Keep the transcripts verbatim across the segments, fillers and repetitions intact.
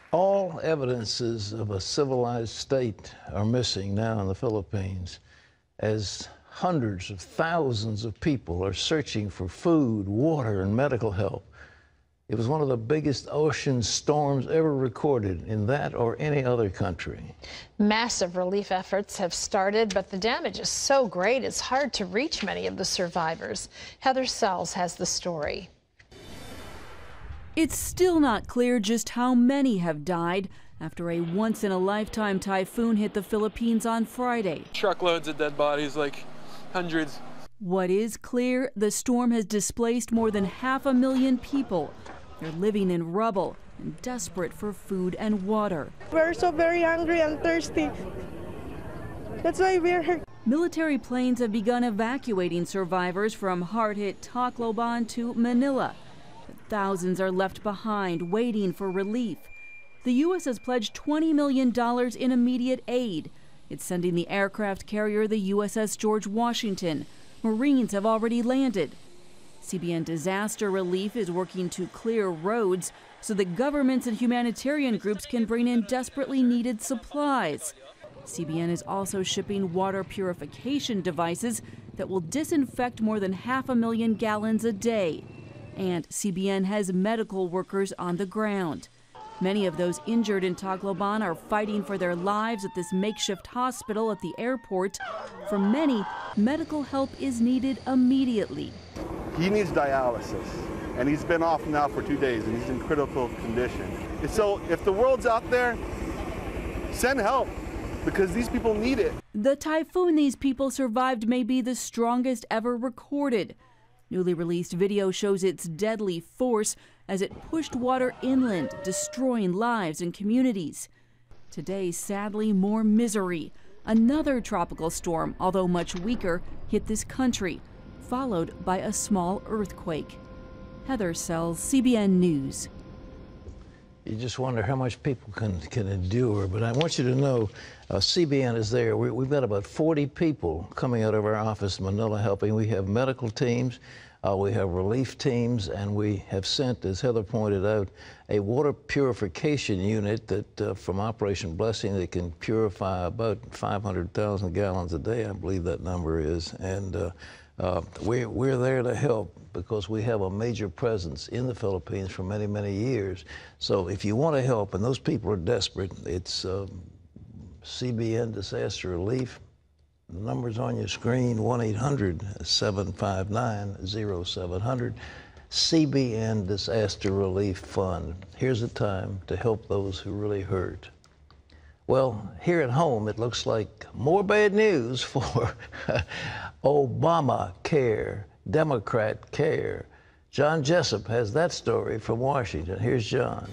All evidences of a civilized state are missing now in the Philippines as hundreds of thousands of people are searching for food, water, and medical help. It was one of the biggest ocean storms ever recorded in that or any other country. Massive relief efforts have started, but the damage is so great it's hard to reach many of the survivors. Heather Sells has the story. It's still not clear just how many have died after a once-in-a-lifetime typhoon hit the Philippines on Friday. Truckloads of dead bodies, like hundreds. What is clear, the storm has displaced more than half a million people. They're living in rubble and desperate for food and water. We're so very hungry and thirsty. That's why we're here. Military planes have begun evacuating survivors from hard-hit Tacloban to Manila. But thousands are left behind, waiting for relief. The U S has pledged twenty million dollars in immediate aid. It's sending the aircraft carrier the U S S George Washington. Marines have already landed. C B N Disaster Relief is working to clear roads so that governments and humanitarian groups can bring in desperately needed supplies. C B N is also shipping water purification devices that will disinfect more than half a million gallons a day. And C B N has medical workers on the ground. Many of those injured in Tacloban are fighting for their lives at this makeshift hospital at the airport. For many, medical help is needed immediately. He needs dialysis, and he's been off now for two days, and he's in critical condition. And so if the world's out there, send help, because these people need it. The typhoon these people survived may be the strongest ever recorded. Newly released video shows its deadly force as it pushed water inland, destroying lives and communities. Today, sadly, more misery. Another tropical storm, although much weaker, hit this country, followed by a small earthquake. Heather Sells, C B N News. You just wonder how much people can, can endure. But I want you to know uh, C B N is there. We, we've got about forty people coming out of our office in Manila helping. We have medical teams, uh, we have relief teams, and we have sent, as Heather pointed out, a water purification unit that uh, from Operation Blessing that can purify about five hundred thousand gallons a day, I believe that number is. And uh, uh, we're, we're there to help because we have a major presence in the Philippines for many, many years. So if you want to help, and those people are desperate, it's uh, C B N Disaster Relief. The number's on your screen, one eight hundred, seven five nine, oh seven hundred. C B N Disaster Relief Fund. Here's a time to help those who really hurt. Well, here at home, it looks like more bad news for Obamacare, Democrat care. John Jessup has that story from Washington. Here's John.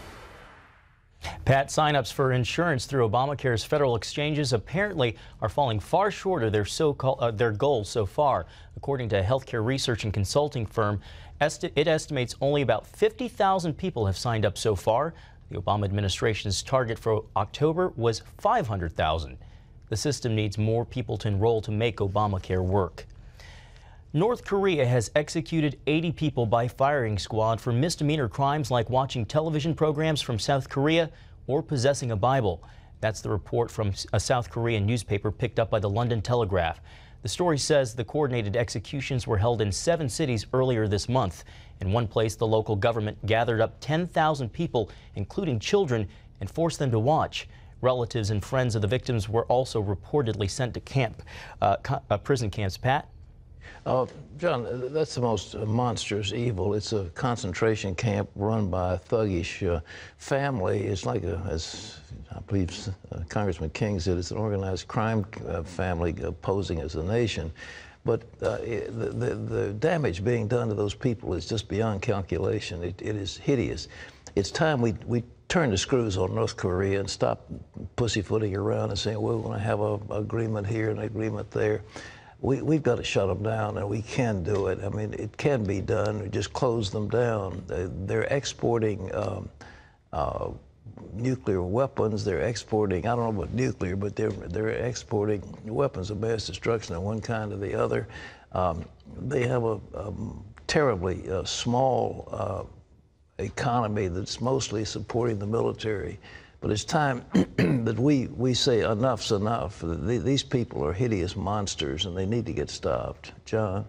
Pat, sign-ups for insurance through Obamacare's federal exchanges apparently are falling far short of their so-called uh, their goals so far. According to a healthcare research and consulting firm, esti it estimates only about fifty thousand people have signed up so far. The Obama administration's target for October was five hundred thousand. The system needs more people to enroll to make Obamacare work. North Korea has executed eighty people by firing squad for misdemeanor crimes like watching television programs from South Korea or possessing a Bible. That's the report from a South Korean newspaper picked up by the London Telegraph. The story says the coordinated executions were held in seven cities earlier this month. In one place, the local government gathered up ten thousand people, including children, and forced them to watch. Relatives and friends of the victims were also reportedly sent to camp, uh, uh, prison camps. Pat? Uh, John, that's the most monstrous evil. It's a concentration camp run by a thuggish uh, family. It's like, a, as I believe uh, Congressman King said, it's an organized crime uh, family uh, posing as a nation. But uh, it, the, the, the damage being done to those people is just beyond calculation. It, it is hideous. It's time we, we turn the screws on North Korea and stop pussyfooting around and saying, well, we want to have an agreement here and an agreement there. We, we've got to shut them down, and we can do it. I mean, it can be done. We just close them down. They're exporting um, uh, nuclear weapons. They're exporting, I don't know about nuclear, but they're, they're exporting weapons of mass destruction of one kind or the other. Um, they have a, a terribly uh, small uh, economy that's mostly supporting the military. But it's time that we, we say enough's enough. These people are hideous monsters and they need to get stopped. John?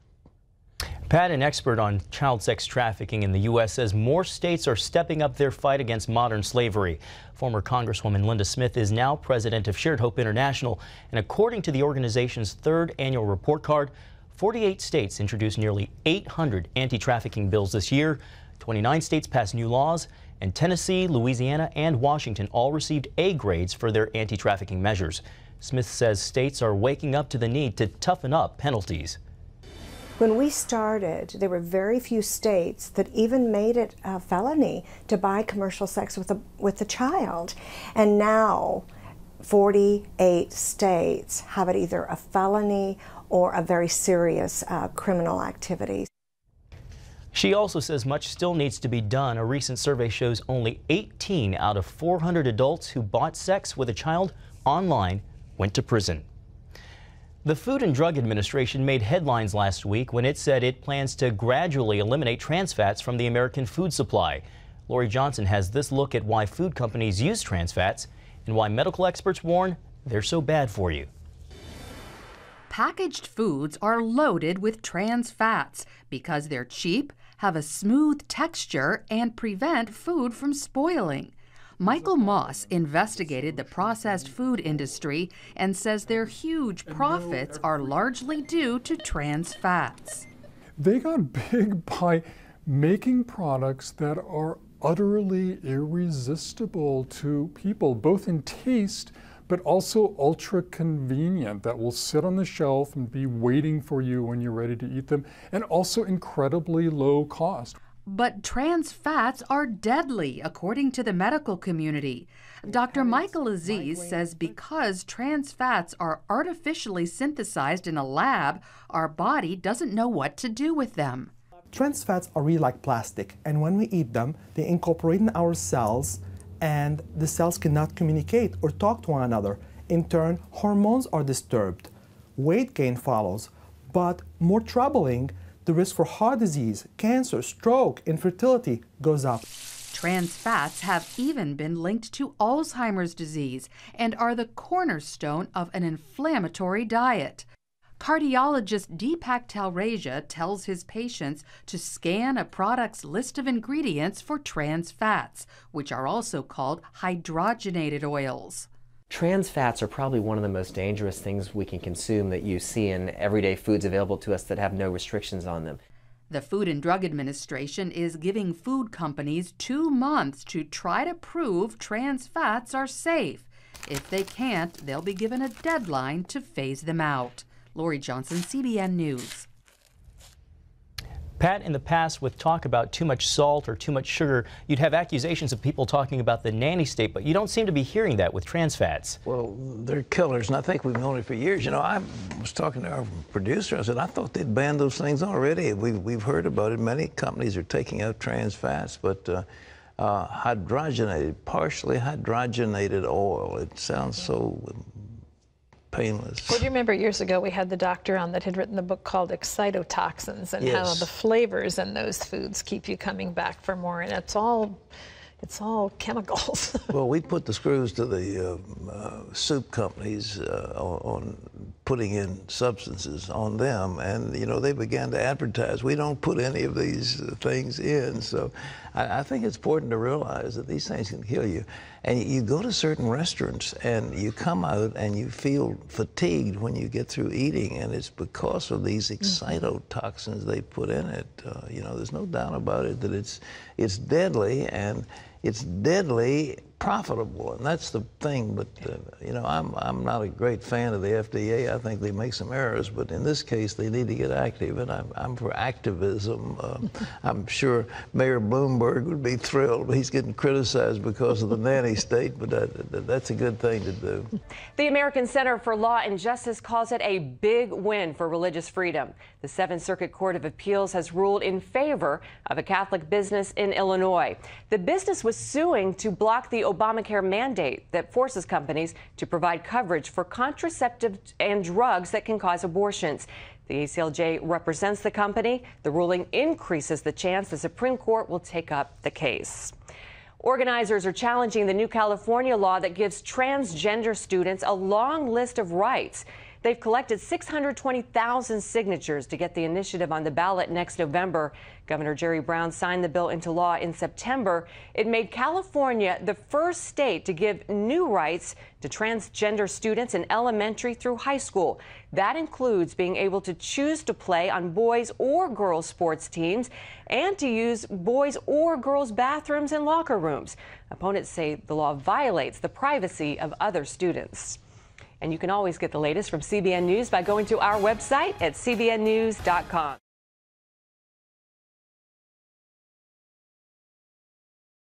Pat, an expert on child sex trafficking in the U S, says more states are stepping up their fight against modern slavery. Former Congresswoman Linda Smith is now president of Shared Hope International, and according to the organization's third annual report card, forty-eight states introduced nearly eight hundred anti-trafficking bills this year. twenty-nine states passed new laws, and Tennessee, Louisiana, and Washington all received A grades for their anti-trafficking measures. Smith says states are waking up to the need to toughen up penalties. When we started, there were very few states that even made it a felony to buy commercial sex with a, with a child. And now, forty-eight states have it either a felony or a very serious uh, criminal activity. She also says much still needs to be done. A recent survey shows only eighteen out of four hundred adults who bought sex with a child online went to prison. The Food and Drug Administration made headlines last week when it said it plans to gradually eliminate trans fats from the American food supply. Lori Johnson has this look at why food companies use trans fats and why medical experts warn they're so bad for you. Packaged foods are loaded with trans fats because they're cheap, have a smooth texture, and prevent food from spoiling. Michael Moss investigated the processed food industry and says their huge profits are largely due to trans fats. They got big by making products that are utterly irresistible to people, both in taste but also ultra convenient, that will sit on the shelf and be waiting for you when you're ready to eat them, and also incredibly low cost. But trans fats are deadly, according to the medical community. Doctor Michael Aziz says because trans fats are artificially synthesized in a lab, our body doesn't know what to do with them. Trans fats are really like plastic, and when we eat them, they incorporate in our cells, and the cells cannot communicate or talk to one another. In turn, hormones are disturbed. Weight gain follows, but more troubling, the risk for heart disease, cancer, stroke, infertility goes up. Trans fats have even been linked to Alzheimer's disease and are the cornerstone of an inflammatory diet. Cardiologist Deepak Talreja tells his patients to scan a product's list of ingredients for trans fats, which are also called hydrogenated oils. Trans fats are probably one of the most dangerous things we can consume that you see in everyday foods available to us that have no restrictions on them. The Food and Drug Administration is giving food companies two months to try to prove trans fats are safe. If they can't, they'll be given a deadline to phase them out. Lori Johnson, C B N News. Pat, in the past, with talk about too much salt or too much sugar, you'd have accusations of people talking about the nanny state, but you don't seem to be hearing that with trans fats. Well, they're killers, and I think we've known it for years. You know, I was talking to our producer. I said, I thought they'd banned those things already. We've, we've heard about it. Many companies are taking out trans fats, but uh, uh, hydrogenated, partially hydrogenated oil, it sounds so painless. Well, do you remember years ago we had the doctor on that had written the book called Excitotoxins, and yes. how the flavors in those foods keep you coming back for more, and it's all it's all chemicals. Well, we put the screws to the uh, uh, soup companies uh, on, on putting in substances on them, and you know they began to advertise, we don't put any of these uh, things in. So I, I think it's important to realize that these things can kill you. And you go to certain restaurants and you come out and you feel fatigued when you get through eating, and it's because of these excitotoxins they put in it. Uh, you know, there's no doubt about it that it's it's deadly, and it's deadly profitable, and that's the thing. But uh, you know, I'm I'm not a great fan of the F D A. I think they make some errors, but in this case, they need to get active, and I'm I'm for activism. Uh, I'm sure Mayor Bloomberg would be thrilled. He's getting criticized because of the nanny state, but that, that, that's a good thing to do. The American Center for Law and Justice calls it a big win for religious freedom. The Seventh Circuit Court of Appeals has ruled in favor of a Catholic business in Illinois. The business was suing to block the Obamacare mandate that forces companies to provide coverage for contraceptives and drugs that can cause abortions. The A C L J represents the company. The ruling increases the chance the Supreme Court will take up the case. Organizers are challenging the new California law that gives transgender students a long list of rights. They've collected six hundred twenty thousand signatures to get the initiative on the ballot next November. Governor Jerry Brown signed the bill into law in September. It made California the first state to give new rights to transgender students in elementary through high school. That includes being able to choose to play on boys or girls sports teams and to use boys or girls bathrooms and locker rooms. Opponents say the law violates the privacy of other students. And you can always get the latest from C B N News by going to our website at C B N news dot com.